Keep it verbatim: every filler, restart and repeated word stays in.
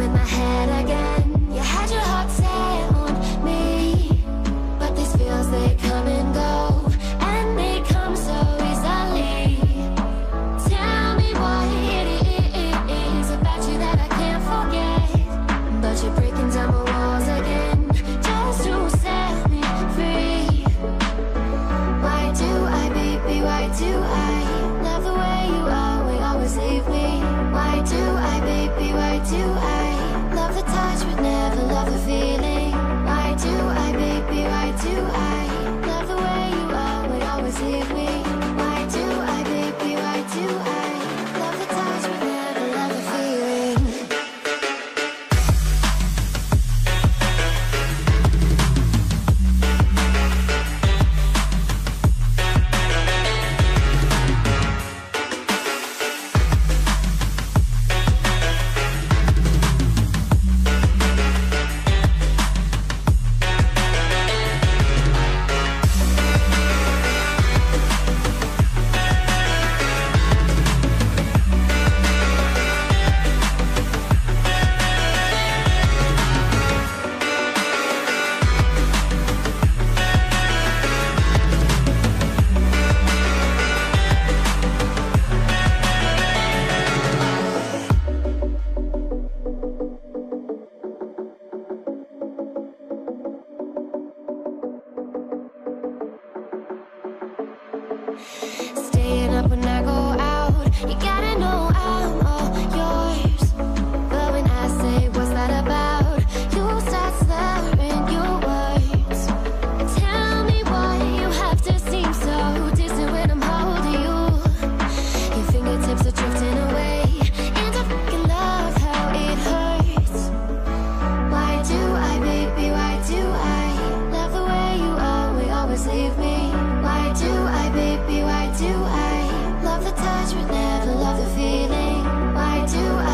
in my head again. You had your heart set on me, but these feels, they come and go, and they come so easily. Tell me what it is about you that I can't forget, but you're breaking down my walls again, just to set me free. Why do I, baby, why do I love the way you always, always leave me? Why do I, baby, why do I love the touch but never love the feeling? Why do I, baby, why do I love the way you always, always leave me? Why do I, baby, why do I love the touch but never love the feeling? Staying up when I go out, you gotta know I'm all yours. But when I say what's that about, you start slurring your words. Tell me why you have to seem so distant when I'm holding you. Your fingertips are drifting away, and I fucking love how it hurts. Why do I, baby, why do I love the way you always, always leave me? Why do I, baby, why do I love the touch but never love the feeling? Why do I